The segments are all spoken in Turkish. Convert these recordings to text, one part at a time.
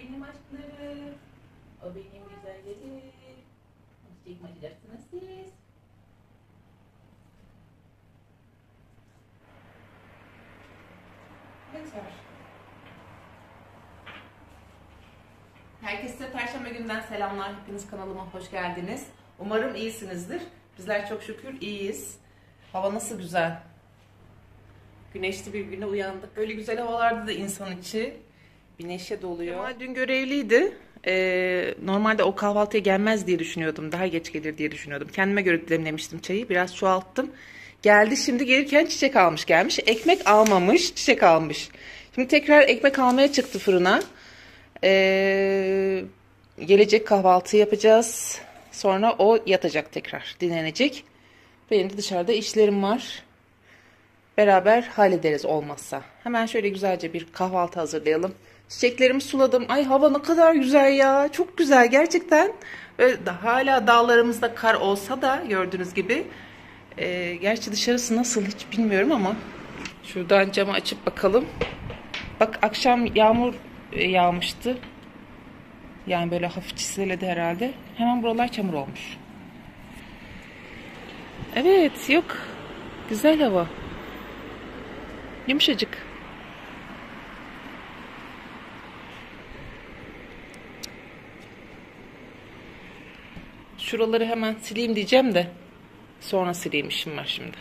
benim aşklarım. O benim güzellerim. Çiçek mi açacaksınız siz? Yeter. Herkese Perşembe günden selamlar. Hepiniz kanalıma hoş geldiniz. Umarım iyisinizdir. Bizler çok şükür iyiyiz. Hava nasıl güzel. Güneşli bir güne uyandık. Böyle güzel havalarda da insan içi bir neşe doluyor. Kemal dün görevliydi. Normalde o kahvaltıya gelmez diye düşünüyordum. Daha geç gelir diye düşünüyordum. Kendime göre demlemiştim çayı. Biraz çoğalttım. Geldi, şimdi gelirken çiçek almış gelmiş. Ekmek almamış, çiçek almış. Şimdi tekrar ekmek almaya çıktı fırına. Gelecek, kahvaltı yapacağız. Sonra o yatacak, tekrar dinlenecek. Benim de dışarıda işlerim var. Beraber hallederiz olmazsa. Hemen şöyle güzelce bir kahvaltı hazırlayalım. Çiçeklerimi suladım. Ay, hava ne kadar güzel ya. Çok güzel gerçekten. Hala dağlarımızda kar olsa da gördüğünüz gibi. Gerçi dışarısı nasıl hiç bilmiyorum ama. Şuradan camı açıp bakalım. Bak, akşam yağmur yağmıştı. Yani böyle hafif çiseledi herhalde. Hemen buralar çamur olmuş. Evet, yok. Güzel hava. Yumuşacık. Şuraları hemen sileyim diyeceğim de sonra sileyim, işim var şimdi.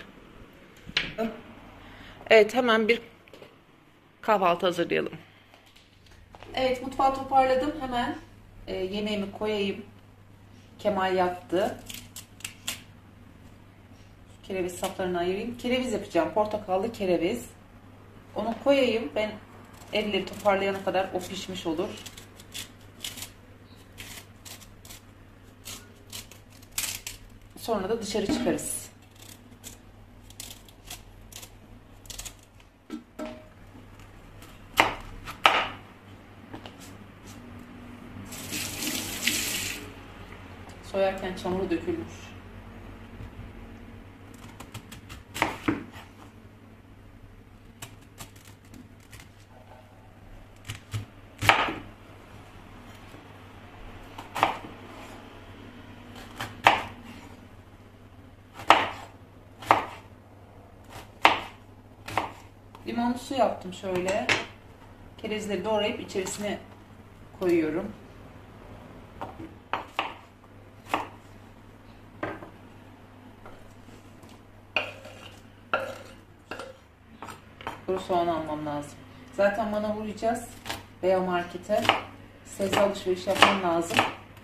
Evet, hemen bir kahvaltı hazırlayalım. Evet, mutfağı toparladım. Hemen yemeğimi koyayım. Kemal yattı. Kereviz saplarını ayırayım. Kereviz yapacağım. Portakallı kereviz. Onu koyayım. Ben elleri toparlayana kadar o pişmiş olur. Sonra da dışarı çıkarız. Soyarken çamuru dökülmüş. Limonlu su yaptım şöyle. Kerezleri doğrayıp içerisine koyuyorum. Kuru soğan almam lazım. Zaten bana uğrayacağız veya markete. Sebze alışveriş yapmam lazım.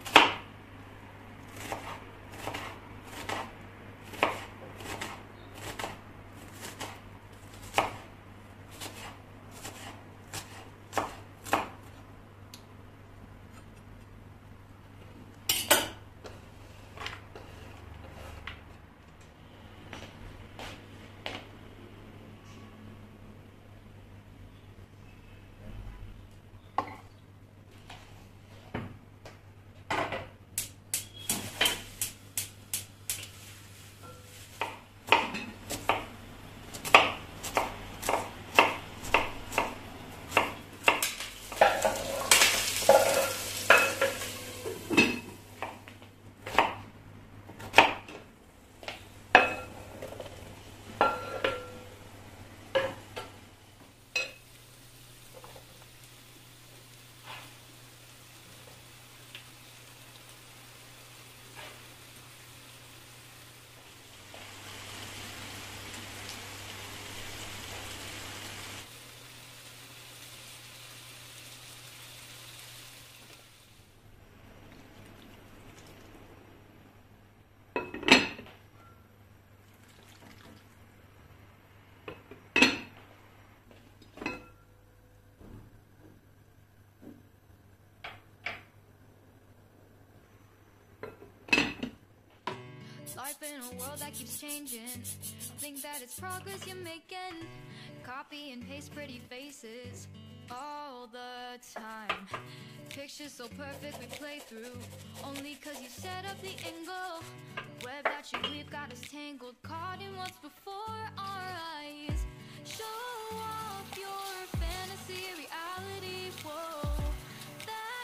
Life in a world that keeps changing. Think that it's progress you're making. Copy and paste pretty faces all the time. Pictures so perfect we play through. Only cause you set up the angle. Web that you weave got us tangled. Caught in what's before our eyes. Show off your fantasy reality. Whoa, that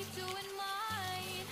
keep doing mine.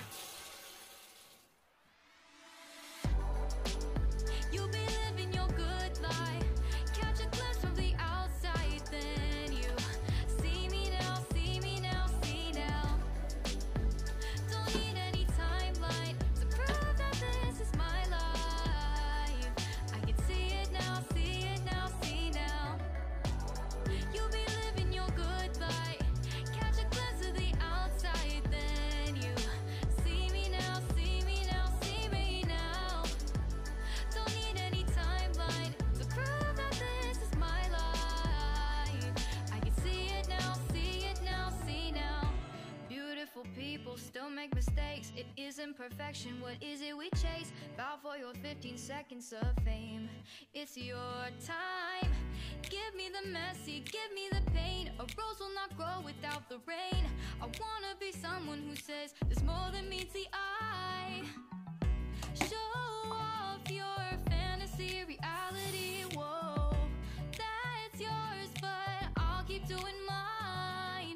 You'll be living your good life. Catch a glimpse from the outside, then you see me now, see me now, see now. Don't need any timeline to prove that this is my life. I can see it now, see it now, see now. You'll be living your good life. Catch a glimpse of the outside, then you see me now, see me now, see me now. Don't need any timeline to prove that this is my life. I can see it now, see it now, see now. Beautiful people still make mistakes. It isn't perfection, what is it we chase? Bow for your 15 seconds of fame. It's your time. Give me the messy, give me the pain. A rose will not grow without the rain. I wanna be someone who says there's more than meets the eye. Show off your fantasy, reality, whoa. That's yours, but I'll keep doing mine.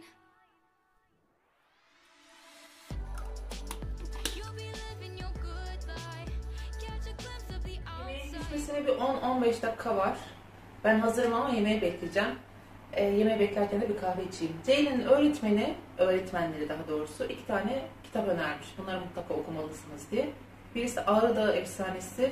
You'll be living your good life. Catch a glimpse of the Yemeğin outside. pişmesine bir 10-15 dakika var. Ben hazırım ama yemeği bekleyeceğim. Yemeği beklerken de bir kahve içeyim. Ceylin'in öğretmenleri daha doğrusu 2 tane kitap önermiş. Bunları mutlaka okumalısınız diye. Birisi Ağrı Dağı Efsanesi,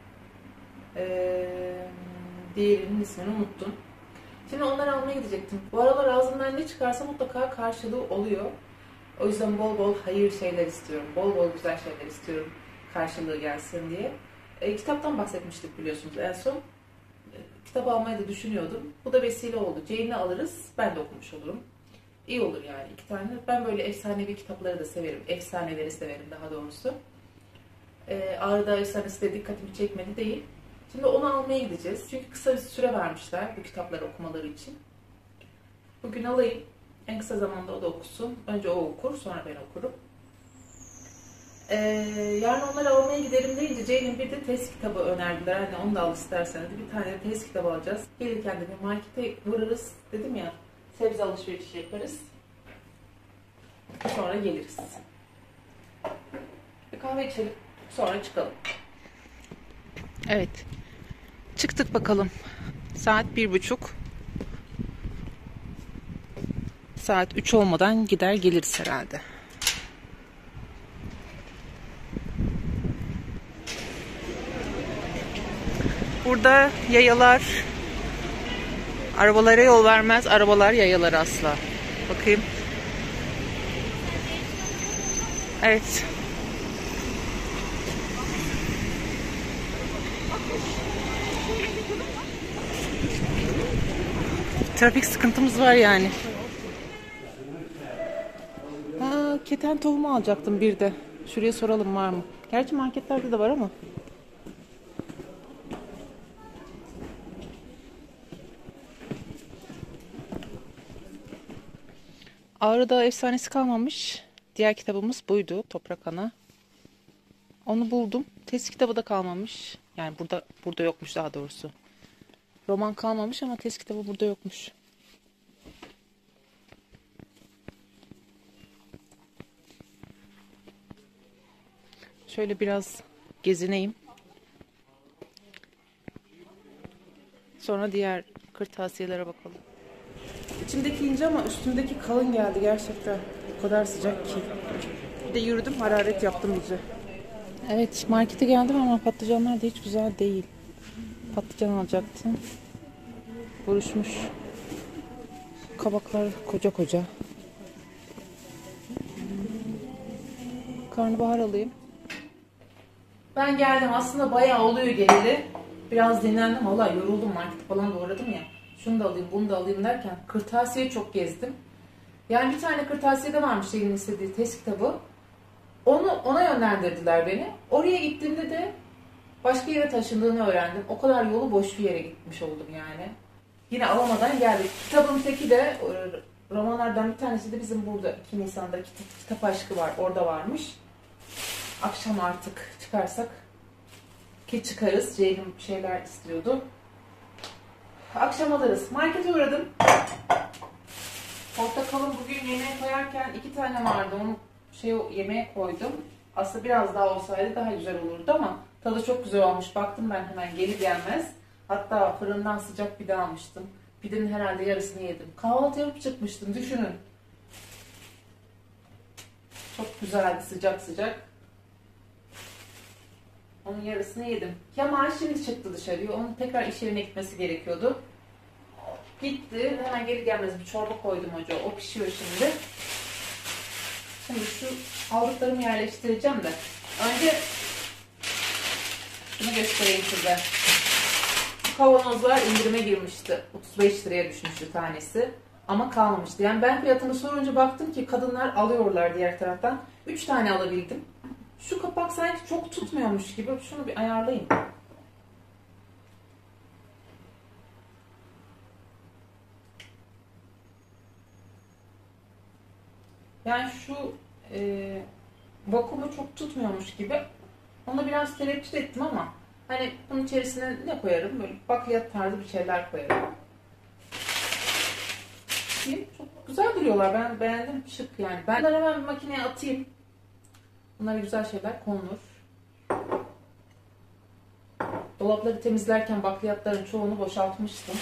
diğerinin ismini unuttum. Şimdi onları almaya gidecektim. Bu aralar ağzımdan ne çıkarsa mutlaka karşılığı oluyor. O yüzden bol bol hayır şeyler istiyorum. Bol bol güzel şeyler istiyorum karşılığı gelsin diye. Kitaptan bahsetmiştik biliyorsunuz en son. Kitap almayı da düşünüyordum. Bu da vesile oldu. Ceylin'i alırız, ben de okumuş olurum. İyi olur yani 2 tane. Ben böyle efsanevi kitapları da severim. Efsaneleri severim daha doğrusu. Ağrı Dağı Efsanesi de dikkatimi çekmedi değil. Şimdi onu almaya gideceğiz. Çünkü kısa bir süre vermişler bu kitapları okumaları için. Bugün alayım. En kısa zamanda o da okusun. Önce o okur, sonra ben okurum. Yarın onları almaya gidelim deyince Ceylin bir de test kitabı önerdiler. Hani onu da al isterseniz. Bir tane test kitabı alacağız. Gelirken de bir markete uğrarız. Dedim ya, sebze alışverişi yaparız. Sonra geliriz. Bir kahve içelim. Sonra çıkalım. Evet. Çıktık bakalım. Saat 1:30. Saat 3 olmadan gider geliriz herhalde. Burada yayalar, arabalara yol vermez, arabalar yayalara asla. Bakayım. Evet. Trafik sıkıntımız var yani. Keten tohumu alacaktım bir de. Şuraya soralım var mı? Gerçi marketlerde de var ama. Ağrı Dağı Efsanesi kalmamış. Diğer kitabımız buydu. Toprak Ana. Onu buldum. Test kitabı da kalmamış. Yani burada yokmuş daha doğrusu. Roman kalmamış ama test kitabı burada yokmuş. Şöyle biraz gezineyim. Sonra diğer kırtasiyelere bakalım. İçimdeki ince ama üstümdeki kalın geldi gerçekten. O kadar sıcak ki. Bir de yürüdüm, hararet yaptım iyice. Evet, markete geldim ama patlıcanlar da hiç güzel değil. Patlıcan alacaktım. Buruşmuş. Kabaklar koca koca. Karnabahar alayım. Ben geldim. Aslında bayağı oluyor geleli. Biraz dinlendim. Vallahi yoruldum. Markete falan da uğradım ya. Şunu da alayım, bunu da alayım derken kırtasiye çok gezdim. Yani bir tane kırtasiyede varmış Ceylin'in istediği test kitabı. Ona yönlendirdiler beni. Oraya gittiğimde de başka yere taşındığını öğrendim. O kadar yolu boş bir yere gitmiş oldum yani. Yine alamadan geldik. Kitabın teki de romanlardan bir tanesi de bizim burada 2 Nisan'da kitap aşkı var. Orada varmış. Akşam artık çıkarsak ki çıkarız. Ceylin bir şeyler istiyordu. Akşam alırız. Markete uğradım. Portakalım bugün yemeğe koyarken 2 tane vardı. Onu yemeğe koydum. Aslında biraz daha olsaydı daha güzel olurdu ama tadı çok güzel olmuş. Baktım ben hemen gelir gelmez. Hatta fırından sıcak pide almıştım. Pidenin herhalde yarısını yedim. Kahvaltı yapıp çıkmıştım, düşünün. Çok güzeldi, sıcak sıcak. Onun yarısını yedim. Kemal şimdi çıktı dışarıya. Onun tekrar iş yerine gitmesi gerekiyordu. Gitti. Hemen geri gelmez bir çorba koydum ocağa. O pişiyor şimdi. Şimdi şu aldıklarımı yerleştireceğim de. Önce şunu göstereyim size. Bu kavanozlar indirime girmişti. 35 liraya düşmüştü tanesi. Ama kalmamıştı. Yani ben fiyatını sorunca baktım ki kadınlar alıyorlar diğer taraftan. 3 tane alabildim. Şu kapak sanki çok tutmuyormuş gibi. Şunu bir ayarlayayım. Yani şu vakumu çok tutmuyormuş gibi. Ona biraz tereddüt ettim ama hani bunun içerisine ne koyarım? Böyle bakliyat tarzı bir şeyler koyarım. Çok güzel duruyorlar. Ben beğendim. Şık yani. Ben bunları hemen makineye atayım. Bunlara güzel şeyler konulur. Dolapları temizlerken bakliyatların çoğunu boşaltmıştım.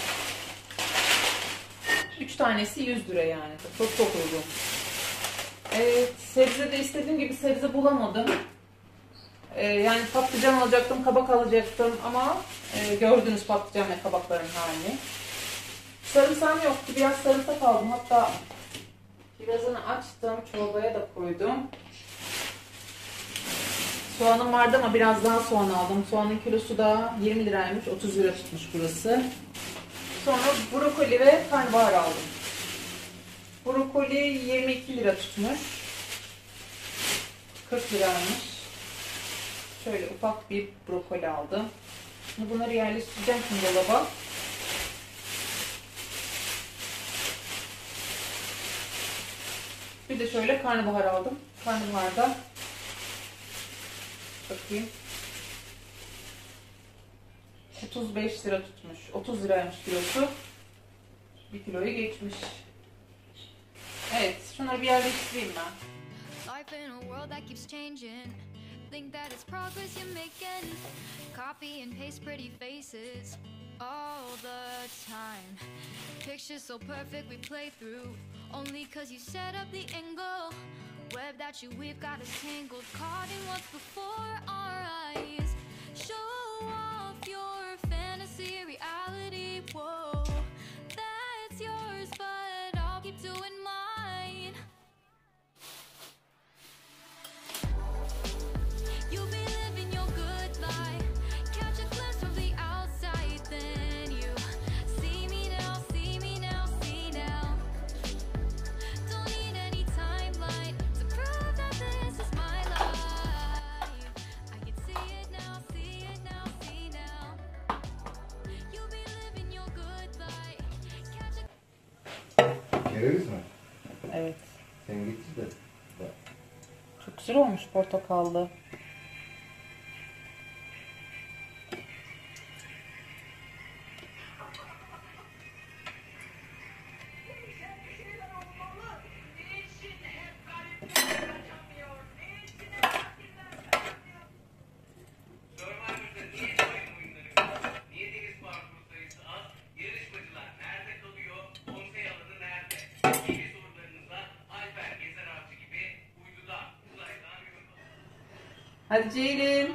3 tanesi 100 lira yani. Çok çok uygun. Evet, sebze de istediğim gibi sebze bulamadım. Yani patlıcan alacaktım, kabak alacaktım ama gördünüz patlıcan ve kabakların halini. Sarımsağım yoktu, biraz sarımsak aldım. Hatta birazını açtım, çorbaya da koydum. Soğanım vardı ama biraz daha soğan aldım. Soğanın kilosu da 20 liraymış, 30 lira tutmuş burası. Sonra brokoli ve karnabahar aldım. Brokoli 22 lira tutmuş. 40 liraymış. Şöyle ufak bir brokoli aldım. Şimdi bunları yerleştireceğim şimdi dolaba. Bir de şöyle karnabahar aldım. Karnabahar da bakayım 35 lira tutmuş. 30 liraymış kilosu. 1 kiloyu geçmiş. Evet, şunları bir yerleştireyim ben. Life in a world that keeps changing. Think that it's progress you're making. Copy and paste pretty faces all the time. Pictures so perfect we play through. Only cause you set up the angle. Web that you we've got us tangled. Caught in what's before our eyes. Show off your fantasy reality. Whoa, that's yours, but I'll keep doing mine. You'll be living your good life. Catch a glimpse from the outside, then you see me now, see me now, see now. Don't need any timeline to prove that this is my life. I can see it now, see it now, see now. You'll be living your good life. Catch a Kereviz mi? Evet. Sen gitti de. Çok güzel olmuş portakallı. Survivor'da niye oyun oynanıyor? Niye deniz parkuru sayısı az? Yarışmacılar nerede kalıyor? Konsey alanı nerede? Gibi sorularınıza Alper Gezer Avcı gibi uydudan, uzaydan yorumlar. Hadi Ceylin.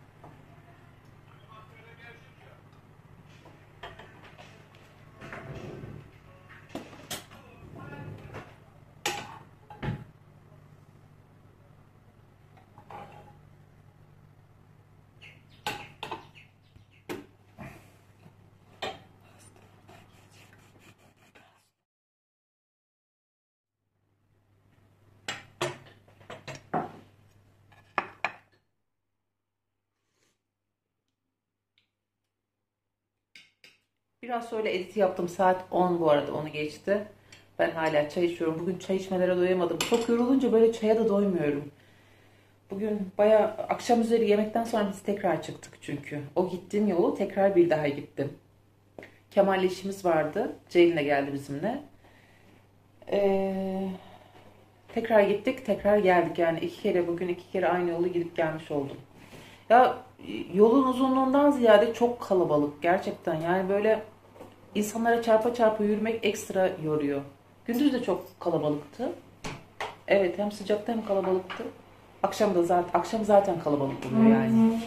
Biraz sonra editi yaptım. Saat 10 bu arada, onu geçti. Ben hala çay içiyorum. Bugün çay içmelere doyamadım. Çok yorulunca böyle çaya da doymuyorum. Bugün bayağı akşam üzeri yemekten sonra biz tekrar çıktık çünkü. O gittiğim yolu tekrar bir daha gittim. Kemal'le işimiz vardı. Ceylin de geldi bizimle. Tekrar gittik, tekrar geldik. Yani 2 kere bugün 2 kere aynı yolu gidip gelmiş oldum. Ya yolun uzunluğundan ziyade çok kalabalık gerçekten. Yani böyle insanlara çarpa çarpa yürümek ekstra yoruyor. Gündüz de çok kalabalıktı. Evet, hem sıcakta hem kalabalıktı. Akşam zaten kalabalık oluyor yani.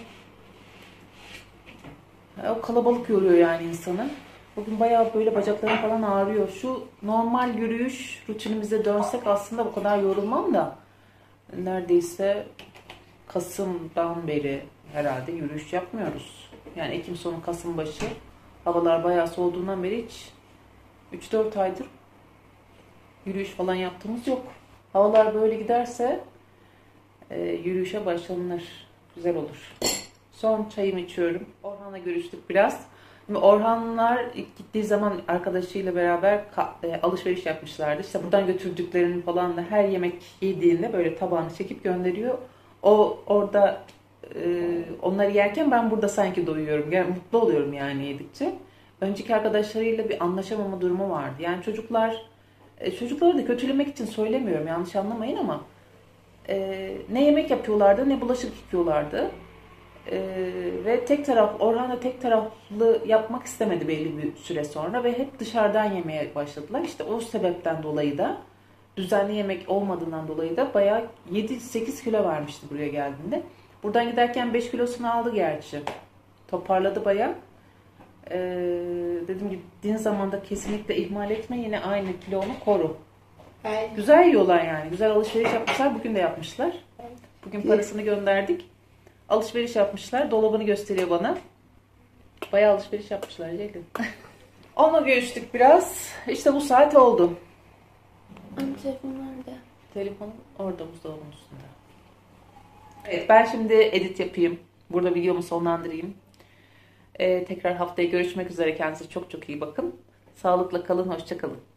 O kalabalık yoruyor yani insanı. Bugün bayağı böyle bacaklarım falan ağrıyor. Şu normal yürüyüş rutinimize dönsek aslında bu kadar yorulmam da neredeyse Kasım'dan beri herhalde yürüyüş yapmıyoruz. Yani Ekim sonu Kasım başı havalar bayağı soğuduğundan beri hiç 3-4 aydır yürüyüş falan yaptığımız yok. Havalar böyle giderse yürüyüşe başlanır. Güzel olur. Son çayımı içiyorum. Orhan'la görüştük biraz. Şimdi Orhanlar ilk gittiği zaman arkadaşıyla beraber alışveriş yapmışlardı. İşte buradan götürdüklerini falan da her yemek yediğinde böyle tabağını çekip gönderiyor. O orada onları yerken ben burada sanki doyuyorum. Yani mutlu oluyorum yani yedikçe. Önceki arkadaşlarıyla bir anlaşamama durumu vardı. Yani çocukları da kötülemek için söylemiyorum, yanlış anlamayın ama ne yemek yapıyorlardı ne bulaşık yıkıyorlardı. Ve Orhan'la tek taraflı yapmak istemedi belli bir süre sonra ve hep dışarıdan yemeye başladılar. İşte o sebepten dolayı da düzenli yemek olmadığından dolayı da bayağı 7-8 kilo vermişti buraya geldiğinde. Buradan giderken 5 kilosunu aldı gerçi. Toparladı bayağı. Dediğim gibi gittiğin zaman da kesinlikle ihmal etme, yine aynı kilonu koru. Aynen. Güzel yiyorlar yani. Güzel alışveriş yapmışlar. Bugün de yapmışlar. Bugün parasını gönderdik. Alışveriş yapmışlar. Dolabını gösteriyor bana. Bayağı alışveriş yapmışlar. Onunla görüştük biraz. İşte bu saat oldu. Ama telefon nerede? Telefonum orada, buzdolabının üstünde. Evet, ben şimdi edit yapayım. Burada videomu sonlandırayım. Tekrar haftaya görüşmek üzere. Kendinize çok çok iyi bakın. Sağlıkla kalın. Hoşça kalın.